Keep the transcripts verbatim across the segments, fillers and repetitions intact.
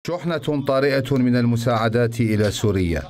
شحنة طارئة من المساعدات إلى سوريا.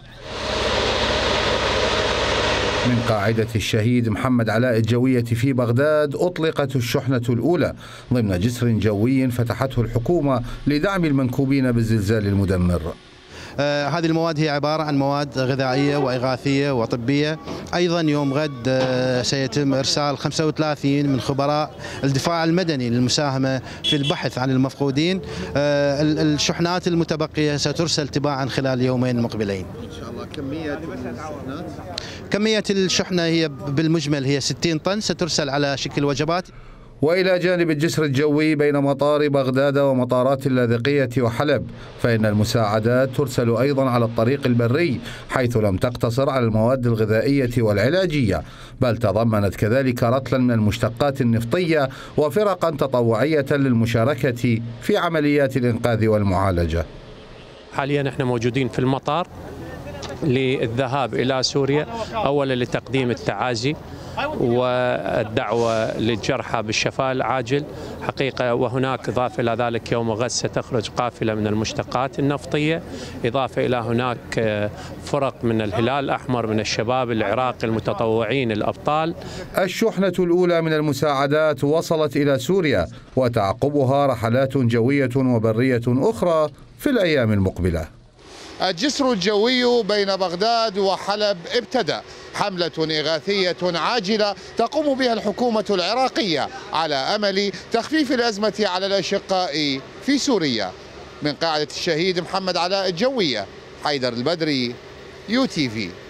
من قاعدة الشهيد محمد علاء الجوية في بغداد أطلقت الشحنة الأولى ضمن جسر جوي فتحته الحكومة لدعم المنكوبين بالزلزال المدمر. آه هذه المواد هي عبارة عن مواد غذائية وإغاثية وطبية. أيضا يوم غد آه سيتم إرسال خمسة وثلاثين من خبراء الدفاع المدني للمساهمة في البحث عن المفقودين. آه الشحنات المتبقية سترسل تباعا خلال اليومين المقبلين. إن شاء الله. كمية الشحنات؟ كمية الشحنة هي بالمجمل هي ستين طن سترسل على شكل وجبات. وإلى جانب الجسر الجوي بين مطار بغداد ومطارات اللاذقية وحلب، فإن المساعدات ترسل أيضا على الطريق البري، حيث لم تقتصر على المواد الغذائية والعلاجية، بل تضمنت كذلك رطلا من المشتقات النفطية وفرقا تطوعية للمشاركة في عمليات الإنقاذ والمعالجة. حاليا نحن موجودين في المطار للذهاب إلى سوريا، أولا لتقديم التعازي والدعوة للجرحى بالشفاء العاجل حقيقة. وهناك إضافة إلى ذلك يوم غد ستخرج قافلة من المشتقات النفطية، إضافة إلى هناك فرق من الهلال الأحمر من الشباب العراقي المتطوعين الأبطال. الشحنة الأولى من المساعدات وصلت إلى سوريا، وتعقبها رحلات جوية وبرية أخرى في الأيام المقبلة. الجسر الجوي بين بغداد وحلب ابتدأ حملة إغاثية عاجلة تقوم بها الحكومة العراقية على أمل تخفيف الأزمة على الأشقاء في سوريا. من قاعدة الشهيد محمد علاء الجوية، حيدر البدري، يو تي في.